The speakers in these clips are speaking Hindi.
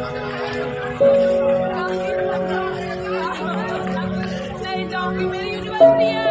नहीं जाऊंगी, मेरी यूनिवर्सिटी है।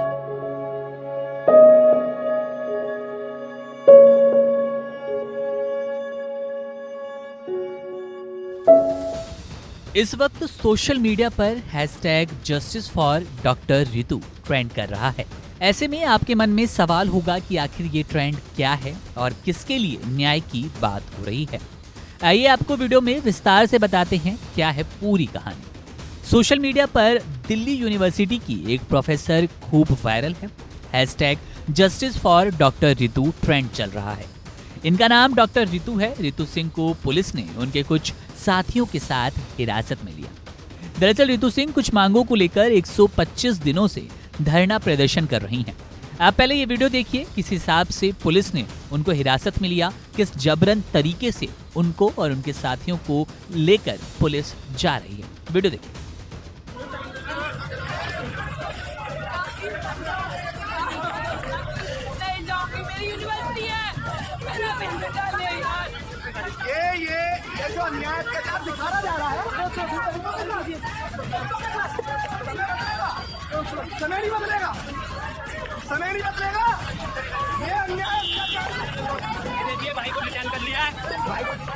इस वक्त सोशल मीडिया पर hashtag justice for doctor Ritu trend कर रहा है। ऐसे में आपके मन में सवाल होगा कि आखिर ये ट्रेंड क्या है और किसके लिए न्याय की बात हो रही है। आइए आपको वीडियो में विस्तार से बताते हैं क्या है पूरी कहानी। सोशल मीडिया पर दिल्ली यूनिवर्सिटी की एक प्रोफेसर खूब वायरल है। Hashtag justice for doctor Ritu trend चल रहा है। इनका नाम डॉक्टर रितु है। रितु सिंह को पुलिस ने उनके कुछ साथियों के साथ हिरासत में लिया। दरअसल रितु सिंह कुछ मांगों को लेकर 125 दिनों से धरना प्रदर्शन कर रही हैं। आप पहले ये वीडियो देखिए, किस हिसाब से पुलिस ने उनको हिरासत में लिया, किस जबरन तरीके से उनको और उनके साथियों को लेकर पुलिस जा रही है। वीडियो देखिए। नहीं जाऊंगी, मेरी यूनिवर्सिटी है। मेरा बिल्कुल नहीं यार। ये जो अन्याय के साथ दिखाया जा रहा है, समय नहीं बदलेगा, समय नहीं बदलेगा। ये अन्याय भाई को रिटर्न कर लिया है।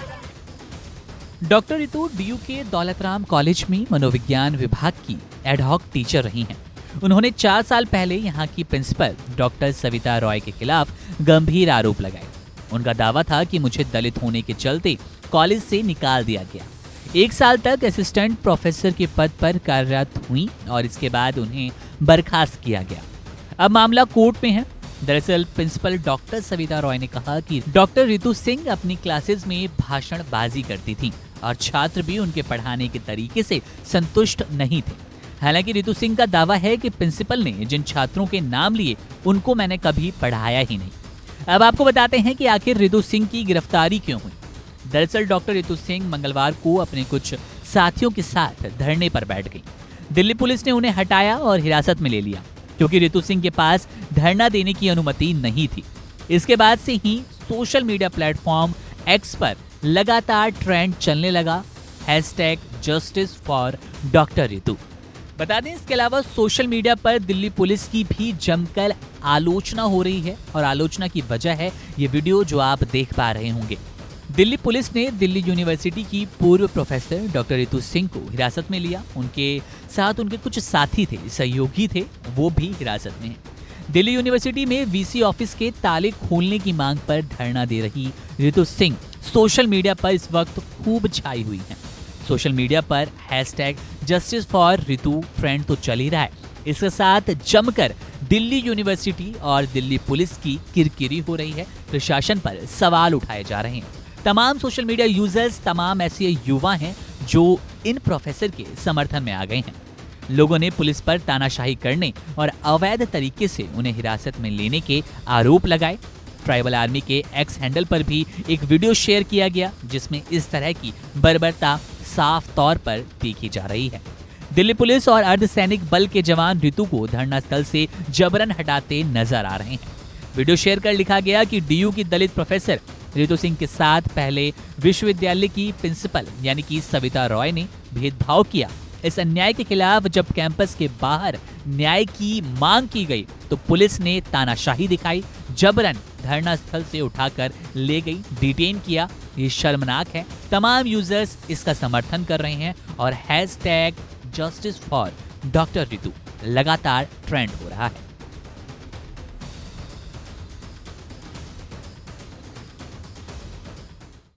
डॉक्टर रितु डीयू के दौलतराम कॉलेज में मनोविज्ञान विभाग की एडहॉक टीचर रही हैं। उन्होंने 4 साल पहले यहाँ की प्रिंसिपल डॉक्टर सविता रॉय के खिलाफ गंभीर आरोप लगाए। उनका दावा था कि मुझे दलित होने के चलते कॉलेज से निकाल दिया गया। 1 साल तक असिस्टेंट प्रोफेसर के पद पर कार्यरत हुई और इसके बाद उन्हें बर्खास्त किया गया। अब मामला कोर्ट में है। दरअसल प्रिंसिपल डॉक्टर सविता रॉय ने कहा कि डॉक्टर रितु सिंह अपनी क्लासेस में भाषणबाजी करती थी और छात्र भी उनके पढ़ाने के तरीके से संतुष्ट नहीं थे। हालांकि रितु सिंह का दावा है कि प्रिंसिपल ने जिन छात्रों के नाम लिए उनको मैंने कभी पढ़ाया ही नहीं। अब आपको बताते हैं कि आखिर रितु सिंह की गिरफ्तारी क्यों हुई। दरअसल डॉक्टर रितु सिंह मंगलवार को अपने कुछ साथियों के साथ धरने पर बैठ गई। दिल्ली पुलिस ने उन्हें हटाया और हिरासत में ले लिया क्योंकि रितु सिंह के पास धरना देने की अनुमति नहीं थी। इसके बाद से ही सोशल मीडिया प्लेटफॉर्म एक्स पर लगातार ट्रेंड चलने लगा, hashtag justice for doctor Ritu. बता दें इसके अलावा सोशल मीडिया पर दिल्ली पुलिस की भी जमकर आलोचना हो रही है और आलोचना की वजह है ये वीडियो जो आप देख पा रहे होंगे। दिल्ली पुलिस ने दिल्ली यूनिवर्सिटी की पूर्व प्रोफेसर डॉक्टर रितु सिंह को हिरासत में लिया। उनके साथ उनके कुछ साथी थे, सहयोगी थे, वो भी हिरासत में हैं। दिल्ली यूनिवर्सिटी में वीसी ऑफिस के ताले खोलने की मांग पर धरना दे रही रितु सिंह सोशल मीडिया पर इस वक्त खूब छाई हुई हैं। सोशल मीडिया पर hashtag justice for Ritu trend तो चल ही रहा है। इसके साथ जमकर दिल्ली यूनिवर्सिटी और दिल्ली पुलिस की किरकिरी हो रही है। प्रशासन पर सवाल उठाए जा रहे हैं। तमाम सोशल मीडिया यूजर्स, तमाम ऐसे युवा हैं जो इन प्रोफेसर के समर्थन में आ गए हैं। लोगों ने पुलिस पर तानाशाही करने और अवैध तरीके से उन्हें हिरासत में लेने के आरोप लगाए। ट्राइबल आर्मी के एक्स हैंडल पर भी एक वीडियो शेयर किया गया जिसमें इस तरह की बर्बरता साफ तौर पर देखी जा रही है। दिल्ली पुलिस और अर्धसैनिक बल के जवान रितु को धरना स्थल से जबरन हटाते नजर आ रहे हैं। वीडियो शेयर कर लिखा गया कि डीयू की दलित प्रोफेसर रितु सिंह के साथ पहले विश्वविद्यालय की प्रिंसिपल यानी कि सविता रॉय ने भेदभाव किया। इस अन्याय के खिलाफ जब कैंपस के बाहर न्याय की मांग की गई तो पुलिस ने तानाशाही दिखाई, जबरन धरना स्थल से उठाकर ले गई, डिटेन किया। ये शर्मनाक है। तमाम यूजर्स इसका समर्थन कर रहे हैं और hashtag justice for doctor Ritu लगातार ट्रेंड हो रहा है।